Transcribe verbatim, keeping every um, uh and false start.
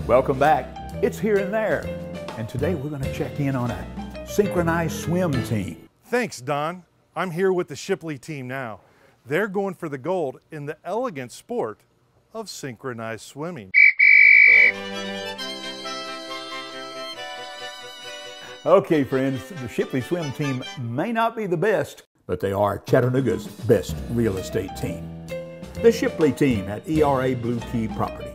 Welcome back. It's Here and There. And today we're going to check in on a synchronized swim team. Thanks, Don. I'm here with the Shipley team now. They're going for the gold in the elegant sport of synchronized swimming. Okay, friends, the Shipley swim team may not be the best, but they are Chattanooga's best real estate team. The Shipley team at E R A Blue Key Properties.